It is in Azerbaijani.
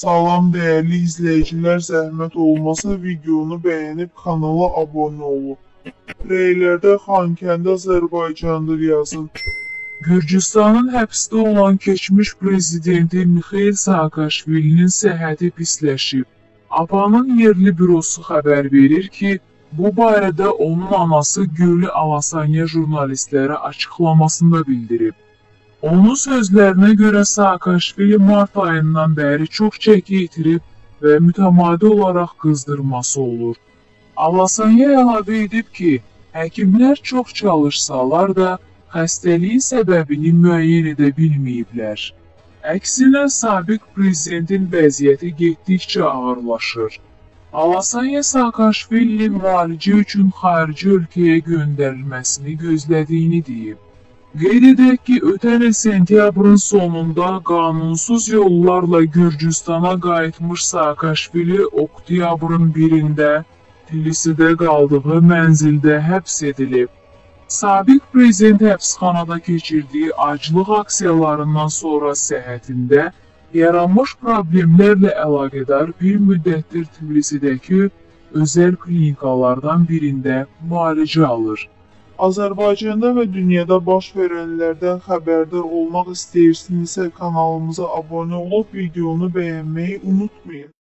Salam değerli izleyiciler, zəhmət olmasa videonu beğenip kanala abone olun. Reylerde Xankəndi Azərbaycandır yazın. Gürcüstanın həbsdə olan keçmiş prezidenti Mixail Saakashvilinin səhhəti pisləşib. APA'nın yerli bürosu xəbər verir ki, bu barədə onun anası Gülü Alasanya jurnalistlərə açıqlamasında bildirib. Onun sözlərinə görə Saakashvili mart ayından bəri çox çəki itirib və mütəmadi olaraq qızdırması olur. Alasanya əlavə edib ki, həkimlər çox çalışsalar da xəstəliyin səbəbini müəyyən edə bilməyiblər. Əksinə, sabiq prezidentin vəziyyəti getdikcə ağırlaşır. Alasanya Saakashvilinin müalicə üçün xarici ölkəyə göndərilməsini gözlədiyini deyib. Qeyd edək ki, ötən il sentyabrın sonunda qanunsuz yollarla Gürcüstana qayıtmış Saakashvili oktyabrın 1-də Tbilisidə qaldığı mənzildə həbs edilib. Sabiq prezident həbsxanada keçirdiyi aclıq aksiyalarından sonra səhhətində yaranmış problemlərlə əlaqədar bir müddətdir Tbilisidəki özəl klinikalardan birində müalicə alır. Azərbaycanda və dünyada baş verənlərdən xəbərdar olmaq istəyirsinizsə kanalımıza abunə olub videonu bəyənməyi unutmayın.